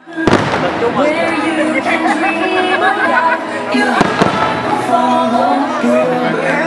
Where you can dream a lot, you follow through.